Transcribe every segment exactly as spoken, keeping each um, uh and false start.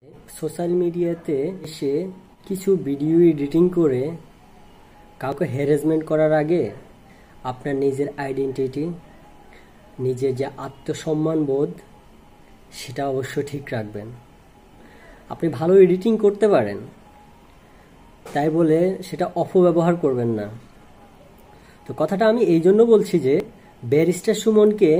Social মিডিয়াতে এসে কিছু ভিডিও এডিটিং করে কাউকে হ্যারাসমেন্ট করার আগে আপনার নিজের আইডেন্টিটি, নিজের যে আত্মসম্মান বোধ সেটা অবশ্য ঠিক রাখবেন। আপনি ভালো এডিটিং করতে পারেন তাই বলে সেটা অপব্যবহার করবেন না। তো কথাটা আমি এই জন্য বলছি যে ব্যারিস্টার সুমনকে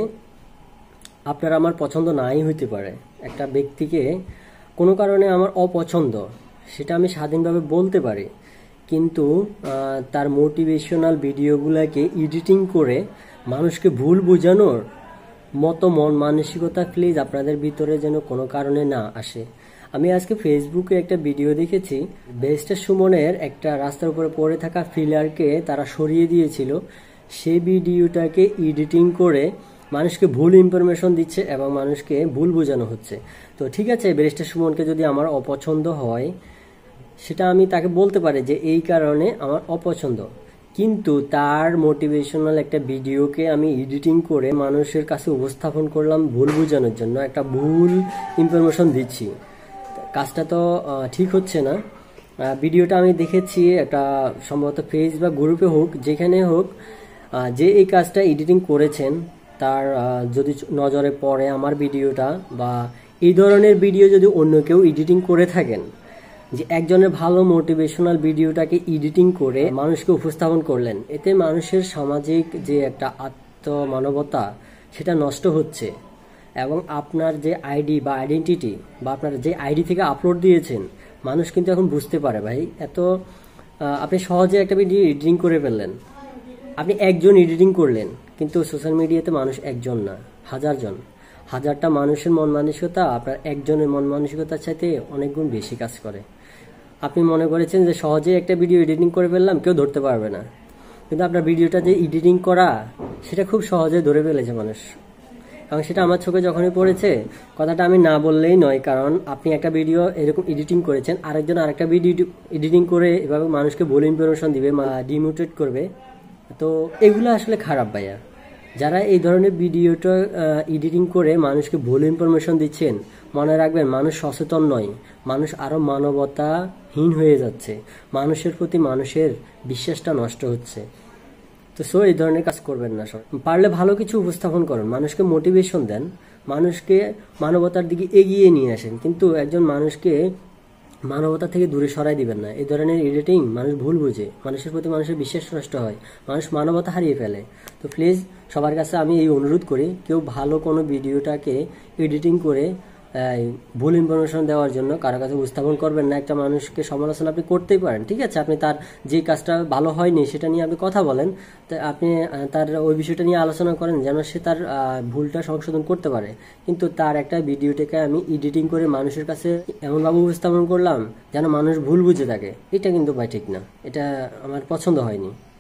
আপনার আমার পছন্দ নাই হইতে পারে। একটা ব্যক্তিকে কোনো কারণে আমার অপছন্দ, সেটা আমি স্বাধীনভাবে বলতে পারি, কিন্তু তার মোটিভেশনাল ভিডিওগুলোকে এডিটিং করে মানুষকে ভুল বোঝানোর মতো মন মানসিকতা প্লিজ আপনাদের ভিতরে যেন কোনো কারণে না আসে। আমি আজকে ফেসবুকে একটা ভিডিও দেখেছি, ব্যারিস্টার সুমনের একটা রাস্তার উপরে পড়ে থাকা ফিলারকে তারা সরিয়ে দিয়েছিল। সেই ভিডিওটাকে এডিটিং করে মানুষকে ভুল ইনফরমেশন দিচ্ছে এবং মানুষকে ভুল বোঝানো হচ্ছে। তো ঠিক আছে, ব্যারিস্টার সুমনকে যদি আমার অপছন্দ হয় সেটা আমি তাকে বলতে পারি যে এই কারণে আমার অপছন্দ, কিন্তু তার মোটিভেশনাল একটা ভিডিওকে আমি এডিটিং করে মানুষের কাছে উপস্থাপন করলাম ভুল বোঝানোর জন্য, একটা ভুল ইনফরমেশন দিচ্ছি। কাজটা তো ঠিক হচ্ছে না। ভিডিওটা আমি দেখেছি একটা সম্ভবত পেজ বা গ্রুপে হোক, যেখানে হোক, যে এই কাজটা এডিটিং করেছেন তার যদি নজরে পড়ে আমার ভিডিওটা বা এই ধরনের ভিডিও যদি অন্য কেউ এডিটিং করে থাকেন, যে একজনের ভালো মোটিভেশনাল ভিডিওটাকে এডিটিং করে মানুষকে উপস্থাপন করলেন, এতে মানুষের সামাজিক যে একটা আত্মমানবতা সেটা নষ্ট হচ্ছে এবং আপনার যে আইডি বা আইডেন্টিটি বা আপনার যে আইডি থেকে আপলোড দিয়েছেন মানুষ কিন্তু এখন বুঝতে পারে ভাই। এত আপনি সহজে একটা ভিডিও এডিটিং করে ফেললেন, আপনি একজন এডিটিং করলেন, কিন্তু সোশ্যাল মিডিয়াতে মানুষ একজন না, হাজার জন, হাজারটা মানুষের মন মানসিকতা আপনার একজনের মন মানসিকতার চাইতে অনেক গুণ বেশি কাজ করে। আপনি মনে করেছেন যে সহজে একটা ভিডিও এডিটিং করে ফেললাম, কেউ ধরতে পারবে না, কিন্তু আপনার ভিডিওটা যে এডিটিং করা সেটা খুব সহজে ধরে ফেলেছে মানুষ। এবং সেটা আমার চোখে যখনই পড়েছে, কথাটা আমি না বললেই নয়, কারণ আপনি একটা ভিডিও এরকম এডিটিং করেছেন, আরেকজন আরেকটা ভিডিও এডিটিং করে এভাবে মানুষকে ভুল ইনফরমেশন দিবে, ডিমোটিভেট করবে। তো এগুলো আসলে খারাপ ভাইয়া। যারা এই ধরনের ভিডিওটা এডিটিং করে মানুষকে ভুল ইনফরমেশন দিচ্ছেন, মনে রাখবেন মানুষ সচেতন নয়, মানুষ আরো মানবতাহীন হয়ে যাচ্ছে, মানুষের প্রতি মানুষের বিশ্বাসটা নষ্ট হচ্ছে। তো সো এই ধরনের কাজ করবেন না। সব পারলে ভালো কিছু উপস্থাপন করুন, মানুষকে মোটিভেশন দেন, মানুষকে মানবতার দিকে এগিয়ে নিয়ে আসেন, কিন্তু একজন মানুষকে মানবতা থেকে দূরে সরাই দিবেন না। এই ধরনের এডিটিং মানুষ ভুল বুঝে, মানুষের প্রতি মানুষের বিশ্বাস নষ্ট হয়, মানুষ মানবতা হারিয়ে ফেলে। তো প্লিজ সবার কাছে আমি এই অনুরোধ করি, কেউ ভালো কোনো ভিডিওটাকে এডিটিং করে ভুল ইনফরমেশন দেওয়ার জন্য কারো কাছে উপস্থাপন করবেন না। একটা মানুষকে সমালোচনা আপনি করতেই পারেন, ঠিক আছে, আপনি তার যে কাজটা ভালো হয়নি সেটা নিয়ে আপনি কথা বলেন, তো আপনি তার ওই বিষয়টা নিয়ে আলোচনা করেন যেন সে তার ভুলটা সংশোধন করতে পারে। কিন্তু তার একটা ভিডিওটাকে আমি এডিটিং করে মানুষের কাছে এমনভাবে উপস্থাপন করলাম যেন মানুষ ভুল বুঝে থাকে, এটা কিন্তু ভাই ঠিক না, এটা আমার পছন্দ হয়নি।